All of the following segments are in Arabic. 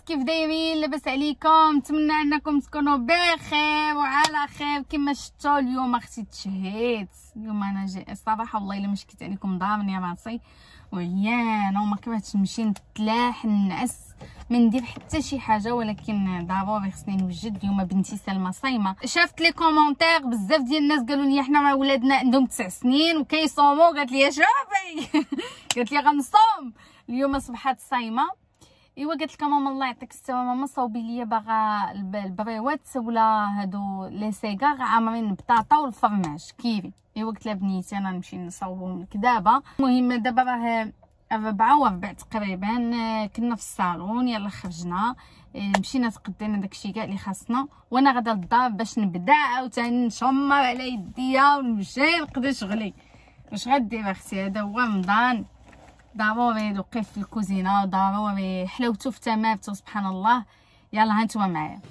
كيف دايرين؟ لاباس عليكم؟ نتمنى انكم تكونوا بخير وعلى خير. كما شفتوا اليوم اختي تشهيت. اليوم انا جاي الصراحه والله الا ما شكيت عليكم، ضامني راسي وعيانه وما كرهتش نمشي نتلاح نعس ما ندير حتى شي حاجه، ولكن ضروري خصني نوجد. اليوم بنتي سلمى صايمه. شافت لي كومونتير بزاف ديال الناس قالوا لي حنا راه ولادنا عندهم 9 سنين وكيصوموا. قالت لي شوفي قالت لي غنصوم اليوم صبحات صايمه. ايوا قالت لك ماما الله يعطيك الصحه ماما صوبي لي باغا البريوات ولا هادو لي سيغار عامرين البطاطا والفرماج كيفي. ايوا قلت لها بنيتي انا نمشي نصوبهم لك دابا. المهم دابا راه 4:15 تقريبا، كنا في الصالون يلا خرجنا مشينا تقدينا داكشي كاع اللي خاصنا، وانا غادا للدار باش نبدا عاوتاني نشمر على يديا ونمشي نقضي شغلي. واش غدير اختي؟ هذا هو رمضان، ضروري نوقف في الكوزينه، ضروري حلاوته في تمامته سبحان الله. يلا هانتوما معايا.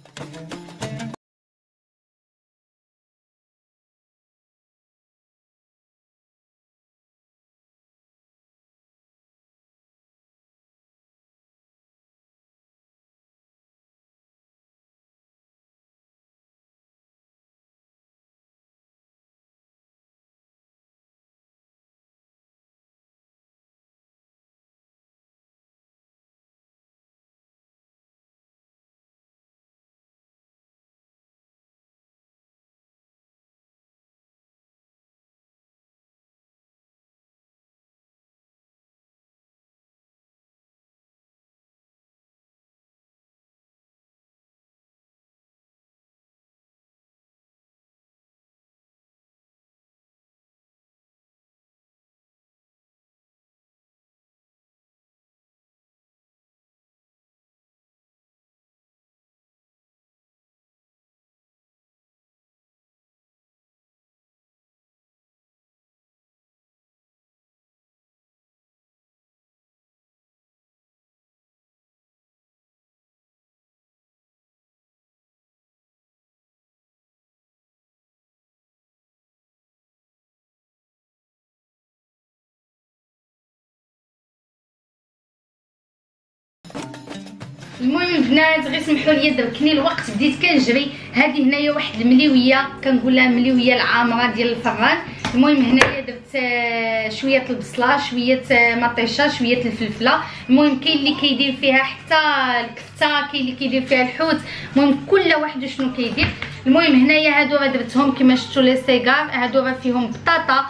المهم البنات غير سمحوا لي دركني الوقت بديت كنجري. هذه هنايا واحد المليويه كنقول لها مليويه العامره ديال الفران. المهم هنايا درت شويه البصله شويه مطيشه شويه الفلفله. المهم كاين اللي كيدير فيها حتى الكفته، كاين اللي كيدير فيها الحوت، المهم كل واحد شنو كيدير. المهم هنايا هادو راه درتهم كما شفتوا لي سيغار. هادو راه فيهم بطاطا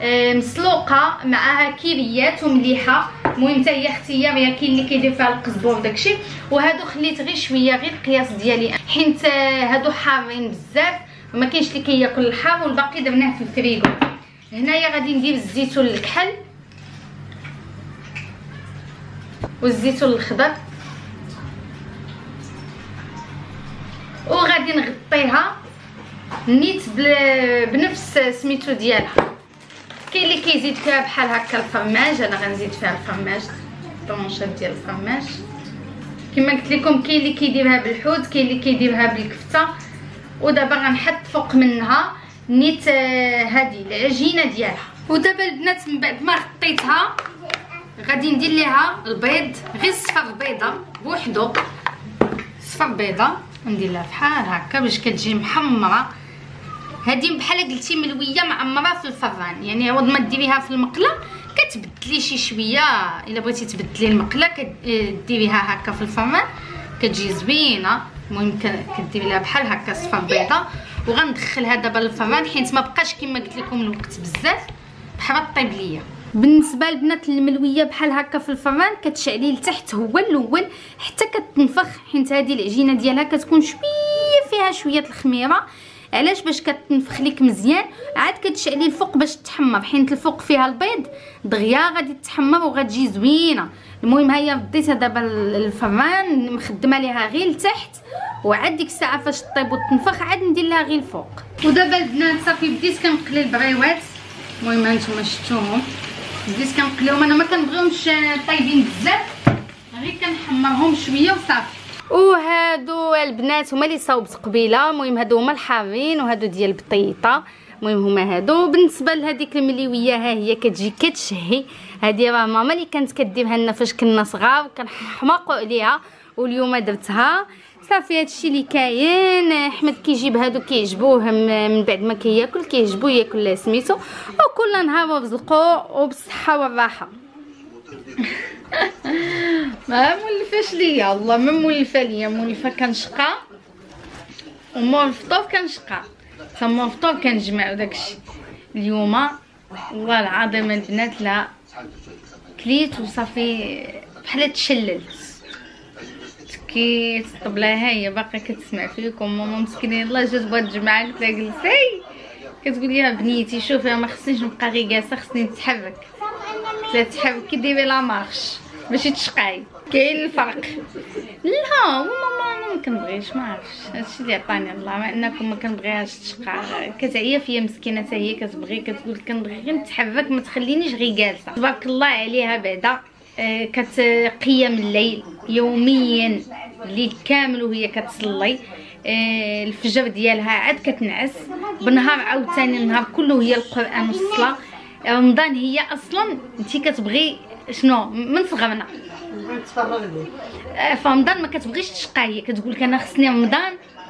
مسلوقه معاها كيريات ومليحه. المهم حتى هي اختياريه، كاين اللي كيدير فيها القزبور داكشي. وهادو خليت غير شويه غير القياس ديالي حيت هادو حارين بزاف وما كاينش اللي كياكل الحار، والباقي درناه في الفريغو. هنايا غادي ندير الزيتون الكحل والزيتون الخضر وغادي نغطيها نيت بنفس سميتو ديالها. كاين اللي كيزيد فيها بحال هكا الفرماج، انا غنزيد فيها الفرماج طونشات ديال الفرماج كما قلت لكم. كاين اللي كيديرها بالحوت، كاين اللي كيديرها بالكفته. ودابا غنحط فوق منها نيت هذه العجينه ديالها. ودابا البنات من بعد ما غطيتها غادي ندير ليها البيض، غير صفر بيضه بوحدو، صفر بيضه ندير لها بحال هكا باش كتجي محمره. هذه بحال قلتي ملويه معمره في الفران، يعني عوض ما ديريها في المقله كتبدلي شي شويه. الا بغيتي تبدلي المقله كديريها هكا في الفران كتجي زوينه. المهم كديري لها بحال هكا صفر بيضه. وغندخلها دابا للفران حيت ما بقاش كما قلت لكم الوقت بزاف بحال طيب ليا. بالنسبه للبنات الملويه بحال هكا في الفران كتشعلي لتحت هو الاول حتى كتنفخ، حيت هذه العجينه ديالها كتكون شويه فيها شويه الخميره. علاش؟ باش كتنفخ ليك مزيان. عاد كتشعلي الفوق باش تحمر، حيت الفوق فيها البيض دغيا غادي تحمر وغتجي زوينه. المهم هيا رديتها دابا الفران مخدمه ليها غير لتحت، وعاد ديك الساعه فاش طيب وتنفخ عاد ندير لها غير الفوق. ودابا البنات صافي بديت كنقلي البريوات. المهم هانتوما شفتوهم بديت كنقليهم. انا ما كنبغيهمش طايبين بزاف، غير كنحمرهم شويه وصافي. وهادو البنات هما اللي صاوبت قبيله. المهم هادو هما الحارين وهادو ديال البطيطه. المهم هما هادو. بالنسبه لهذيك المليويه ها هي كتجي كتشهي. هذه راه ماما اللي كانت كديرها لنا فاش كنا صغار وكنحماقوا عليها. واليوم درتها صافي. هادشي اللي كاين. احمد كيجيب هادو كيعجبوه من بعد ما كياكل كيعجبو ياكل سميتو، وكل نهار وبزلقو وبالصحه والراحه. ما مولفاش ليا والله، ما مولفه ليا، مولفه كنشقى ومور الفطور كنشقى، مور الفطور كنجمع داكشي. اليوم والله العظيم البنات لا كليت وصافي بحال تشللت كي الطبله هي باقا كتسمع فيكم. ماما مسكينه يلاه جات بغات تجمع قلت لها جلسي، كتقول لي بنيتي شوفي ما خصنيش نبقى غير جالسه، خصني نتحرك. قلت لها تحركي ديري لا مارش ماشي تشقاي، كاين الفرق. لا ماما ما كنبغيش، ما عرفتش هادشي اللي عطاني الله، مع انكم ما كنبغيهاش تشقى، كتعيا فيا مسكينه حتى هي كتبغي، كتقول كنبغي غير نتحرك ما تخلينيش غير جالسه. تبارك الله عليها بعدا كتقيم الليل يوميا، الليل كامل وهي كتصلي. الفجر ديالها عاد كتنعس بالنهار، عاوتاني النهار كله هي القران والصلاه. رمضان هي اصلا انت كتبغي شنو من صغرنا نتفرغ ليه، فرمضان ما كتبغيش تشقى، هي كتقول لك انا خصني رمضان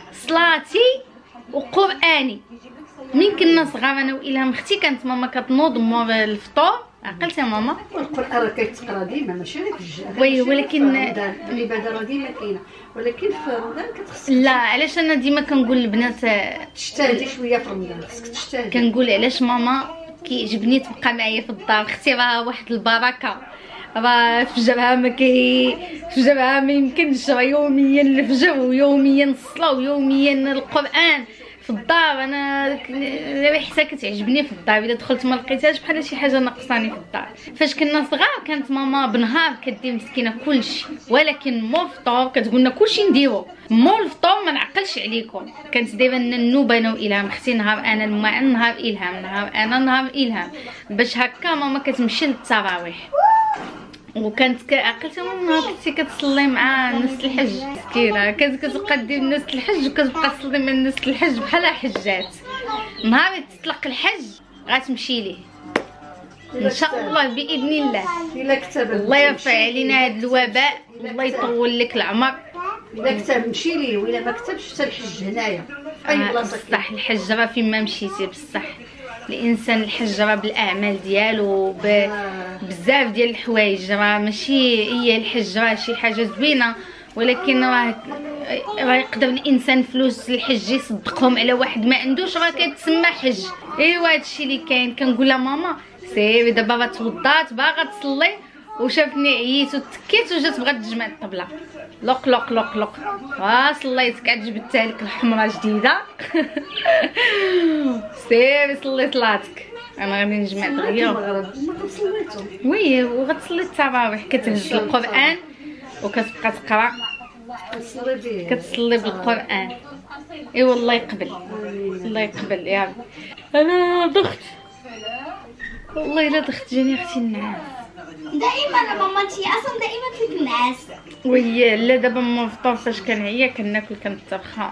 صلاتي وقراني. من كنا صغار انا والهام اختي كانت ماما كتنوض مور الفطور، عقلتي يا ماما؟ والقران راه كيتقرا ديما ماشي غير في الجهه، وي ولكن العباده راه ديما كاينه، ولكن في رمضان كتخص. لا علاش انا ديما كنقول للبنات تجتهدي شويه في رمضان، خصك تجتهدي. كنقول علاش ماما كيعجبني تبقى معايا في الدار، اختي راه واحد البركه، راه فجرها فجرها ما يمكنش، راه يوميا الفجر ويوميا الصلاه ويوميا القران في الدار. انا ريحتها كتعجبني في الدار، الا دخلت ما لقيتهاش بحال شي حاجه ناقصاني في الدار. فاش كنا صغار كانت ماما بنهار كدير مسكينه كلشي، ولكن مور الفطور كتقول لنا كلشي نديرو، مور الفطور ما نعقلش عليكم. كانت دايره لنا النوبه انا والهام اختي، نهار انا الماعن نهار الهام، نهار انا نهار الهام، باش هكا ماما كتمشي للتراويح. وكانت عقلتي ماما كنتي كتصلي مع ناس الحج مسكينه، كانت كتبقى دير ناس الحج وكتبقى تصلي مع ناس الحج بحال حجات. نهار تطلق الحج غتمشي ليه ان شاء الله باذن الله. الا كتب الله يرفع علينا هذا الوباء، الله يطول لك العمر. الا كتب مشي ليه، وإلا ما كتبش حتى الحج هنايا اي بلاصه. بصح الحج راه فين ما مشيتي، بصح الانسان الحج راه بالاعمال ديالو بزاف ديال الحوايج، راه ماشي هي الحج راه شي حاجه زوينه، ولكن راه يقدر الانسان فلوس الحج يصدقهم على واحد ما عندوش، راه كتسمى حج. ايوا هادشي اللي كاين. كنقول لها ماما سيري دابا راه توضات باغا تصلي وشافني عييت وتكيت وجات بغات تجمع الطبله، لوق لوق لوق لوق صليت كاع جبدتها لك الحمراء جديده. سيري صلي صلاتك، انا غادي نجمع دغيا. وي وغتصلي التراويح، كتهز القران وكتبقى تقرا، كتصلي بالقران. اي والله يقبل، الله يقبل يا رب. انا ضغط والله الا ضغط جاني اختي النعاس دائما ماما انتي اصلا دائما فيك النعاس. وي لا دابا ما فطور فاش كنعيا كناكل كنترخى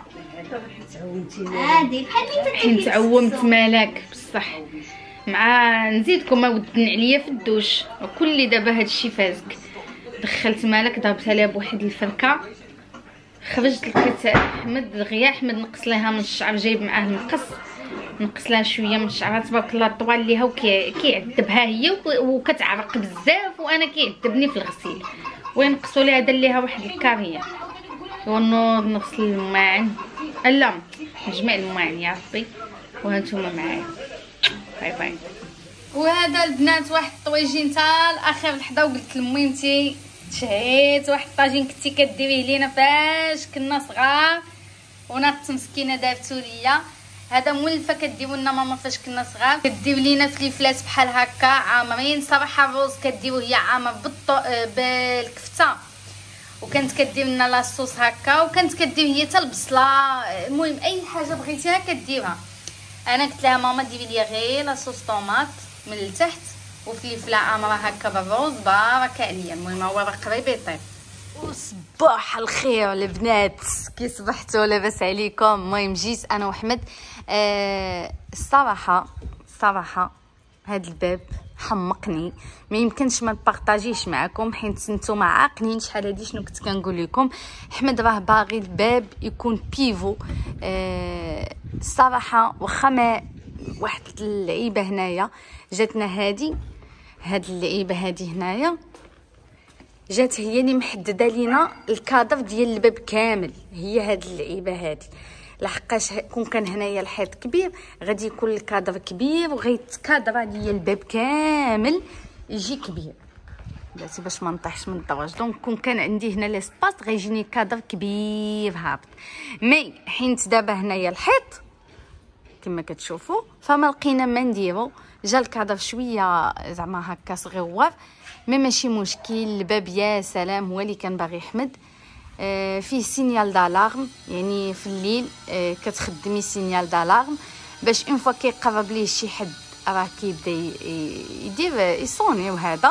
عادي بحال حين تعومت مالك بصح. مع نزيدكم ما ودن عليا في الدوش وكل دابا هادشي فازك. دخلت مالك ضربتها ليها بواحد الفركه، خرجت لقيت احمد دغيا احمد نقص ليها من الشعر، جايب معاه المقص نقص لها شويه من شعرها تبارك الله طوال ليها، وكيعذبها هي وكتعرق بزاف وانا كيعذبني في الغسيل، وينقصوا ليها دار ليها واحد الكاريه. ونوض نغسل الماعن، لا نجمع الماعن يا ربي، وهانتوما معايا. باي باي. وهذا البنات واحد الطويجين تا الاخير لحظه، وقلت لميمتي تشهيت واحد الطاجين كنتي كديريه لينا فاش كنا صغار، وناضت مسكينه دارتو ليا. هذا مولفه كديروا لنا ماما فاش كنا صغار، كدير لينا فليفلات بحال هكا عامرين. صراحه الرز كديروا هي عامر بالكفته، وكانت كدير لنا لاصوص هكا، وكانت كدير هي حتى البصله. المهم اي حاجه بغيتيها كديرها. انا قلت لها ماما ديري لي غير لاصوص طوماط من التحت وفليفله عامره هكا بالرز بارك عليا. المهم هو راه قريب يطيب. وصباح الخير البنات، كي صبحتوا لاباس عليكم؟ المهم جيت انا وحمد. الصراحه هاد الباب خمقني، ما يمكنش ما نبارطاجيش معكم حيت نتوما عاقلين شحال هادي شنو كنت كنقول لكم. حمد راه باغي الباب يكون بيفو. الصراحه واخا ما واحد اللعيبه هنايا جاتنا هاد اللعيبه هادي هنايا جات هي اللي محدده لينا الكادر ديال الباب كامل، هي هاد اللعيبه هادي. لحقاش كون كان هنايا الحيط كبير غادي يكون الكادر كبير وغيتكادر عليا الباب كامل يجي كبير بلاتي باش ما نطيحش من الدواج. دونك كون كان عندي هنا ليسباس غيجيني كادر كبير هابط. مي حيت دابا هنايا الحيط كما كتشوفوا فما لقينا ما نديرو، جا الكادر شويه زعما هكا صغيور مي ماشي مشكل. الباب يا سلام هو اللي كان باغي يحمد. فيه سينيال دالارم، يعني في الليل كتخدمي سينيال دالارم باش اون فوا كيقرب ليه شي حد راه كيبدا يدير يصوني.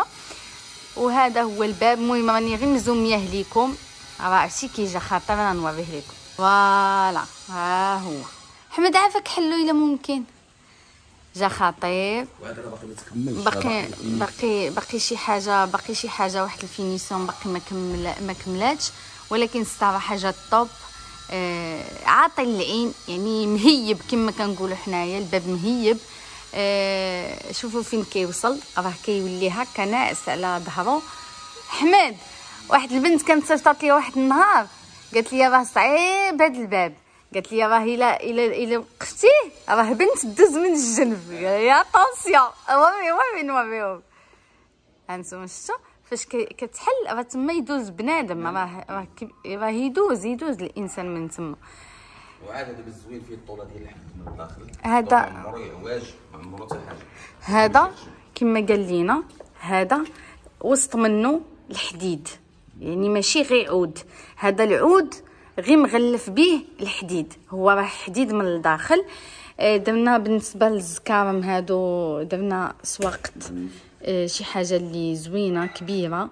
وهذا هو الباب. المهم راني غير نزوميه ليكم، راه عرفتي كي جا خاطر راه نوريه لكم. فوالا ها هو حمد عافاك حلو الا ممكن. جا خطير. وهذا باقي ما تكملش، باقي شي حاجه واحد الفينيسيون باقي ما كملاتش، ولكن الصراحه جا الطوب. عاطي العين يعني مهيب كما كنقولوا حنايا، الباب مهيب. شوفوا فين كيوصل، راه كيولي هكا ناعس على ظهره. حمد واحد البنت كانت صيفطات لي واحد النهار قالت لي راه صعيب هذا الباب، قالت لي راه الا وقفتيه راه بنت دوز من الجنب. يا طونسيون وين نوريهم هانتوما شفتوا فاش كتحل راه تما يدوز بنادم، راه يدوز الانسان من تما. وعاد هذا بالزوين فيه الطوله ديال الحد من الداخل. هذا واجب ما عمرو حتى حاجه. هذا كما قال لينا هذا وسط منه الحديد، يعني ماشي غير عود، هذا العود غير مغلف به الحديد، هو راه حديد من الداخل. درنا بالنسبه للزكارم هادو درنا سواقط شي حاجه اللي زوينه كبيره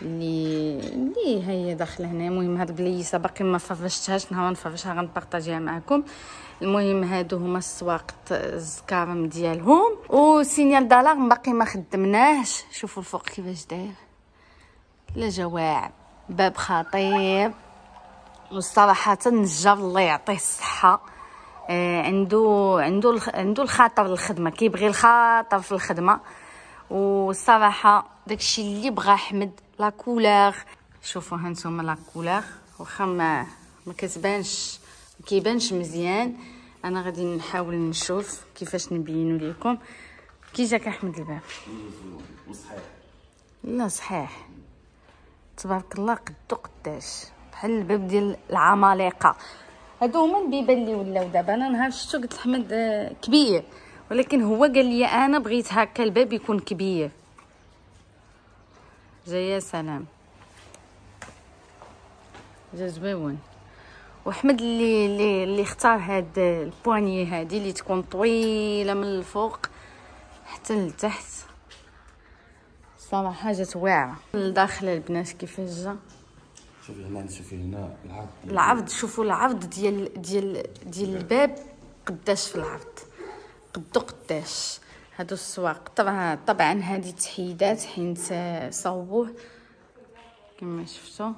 اللي هي داخله هنا. المهم هاد البليسه باقي ما فرشتهاش، نهار نفرشها غنبارطاجيها معكم. المهم هادو هما السواقط الزكارم ديالهم. وسينيال دالارم باقي ما خدمناهش. شوفوا الفوق كيفاش داير، لا جواع باب خطير. والصراحه النجار الله يعطيه الصحه، عنده الخاطر للخدمه، كيبغي الخاطر في الخدمه. والصراحه داكشي اللي بغى احمد لا كولور. شوفوا هانتوما لا كولور واخا ما كتبانش ما كيبانش مزيان. انا غادي نحاول نشوف كيفاش نبينو لكم. كي جاك احمد الباب؟ صحيح لا صحيح تبارك الله قدو قداش بحال الباب ديال العمالقه. هادو هما البيبان اللي ولاو دابا. انا نهار شفتو قلت لحمد كبير، ولكن هو قال لي انا بغيت هكا الباب يكون كبير. يا سلام جا زويون. وحمد اللي اختار هاد البواني هادي اللي تكون طويله من الفوق حتى لتحت. صراحه جات واعره. لداخل البنات كيفاش جا. شوفي هنا العرض. شوفوا العرض ديال الباب قداش في العرض، قداش. هادو السواق طبعا هذه تحيدات حيت صوبوه كما شفتوا.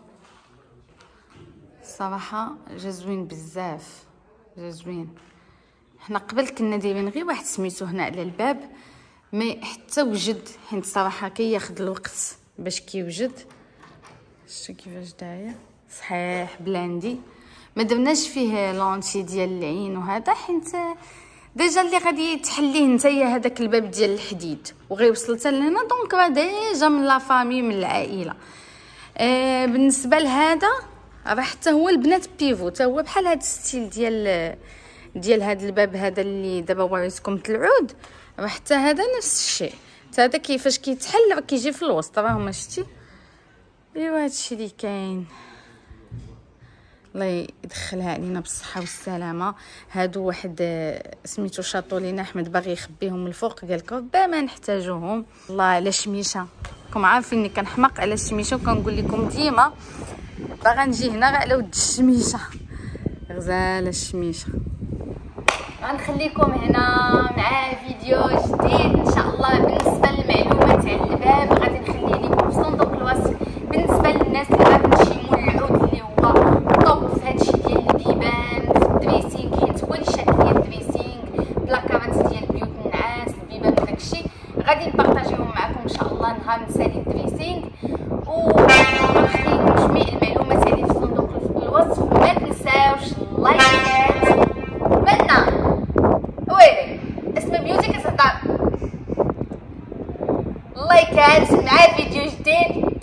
صراحه جا زوين بزاف، جا زوين. حنا قبل كنا دايرين غير واحد سميتو هنا على الباب، مي حتى وجد حيت صراحه كياخذ الوقت باش كيوجد. شتو كيفاش داير صحيح بلاندي. ما درناش فيه لونتي ديال العين وهذا حيت ديجا اللي غادي تحليه نتايا هذاك الباب ديال الحديد وغيوصل حتى لهنا، دونك راه ديجا من لا فامي من العائله. بالنسبه لهذا راه حتى هو البنات بيفو، حتى هو بحال هذا الستيل ديال هذا الباب هذا اللي دابا وريتكم العود، راه حتى هذا نفس الشيء. حتى هذا كيفاش كيتحل راه كيجي في الوسط. راه هما شتي. ايوا هادشي اللي كاين. الله يدخلها علينا بالصحه والسلامه. هادو واحد سميتو شاطو لينا احمد باغي يخبيهم الفوق، قال لك ربما ما نحتاجوهم. الله على شميشه، راكم عارفيني كنحماق على الشميشه وكنقول لكم ديما باغا نجي هنا على ود الشميشه. غزاله الشميشه. غنخليكم هنا مع فيديو جديد ان شاء الله. بالنسبه للمعلومات شاء الله نهار نسالي الدريسينغ ونخليكم جميع المعلومات اللي في صندوق الوصف. ما تنساوش لايكات منا ويلي اسم بيوتي كتهضر لايكات مع فيديو جديد.